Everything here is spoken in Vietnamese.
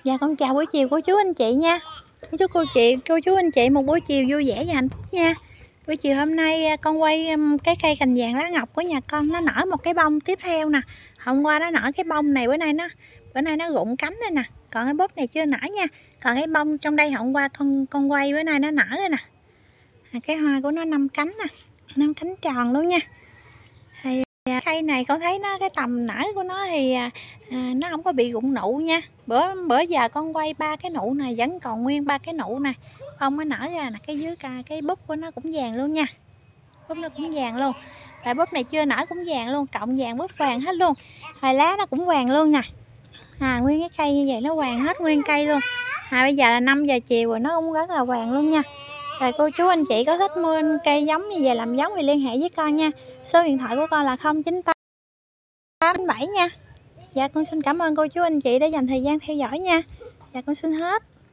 Dạ con chào buổi chiều cô chú anh chị nha. Cô chú anh chị một buổi chiều vui vẻ và hạnh phúc nha. Buổi chiều hôm nay con quay cái cây cành vàng lá ngọc của nhà con nó nở một cái bông tiếp theo nè. Hôm qua nó nở cái bông này, bữa nay nó rụng cánh đây nè. Còn cái búp này chưa nở nha. Còn cái bông trong đây hôm qua con quay bữa nay nó nở rồi nè. Cái hoa của nó 5 cánh nè, 5 cánh tròn luôn nha. Thì cây này con thấy nó cái tầm nở của nó thì nó không có bị rụng nụ nha. Bữa giờ con quay 3 cái nụ này vẫn còn nguyên 3 cái nụ này, không có nở ra nè. Cái dưới cái búp của nó cũng vàng luôn nha, búp nó cũng vàng luôn. Tại búp này chưa nở cũng vàng luôn, cộng vàng búp vàng hết luôn. Hồi lá nó cũng vàng luôn nè. Nguyên cái cây như vậy nó vàng hết nguyên cây luôn. Bây giờ là 5 giờ chiều rồi, nó cũng rất là vàng luôn nha. Rồi cô chú anh chị có thích mua cây giống như vậy làm giống thì liên hệ với con nha. Số điện thoại của con là 098887 nha. Dạ con xin cảm ơn cô chú anh chị đã dành thời gian theo dõi nha. Dạ con xin hết.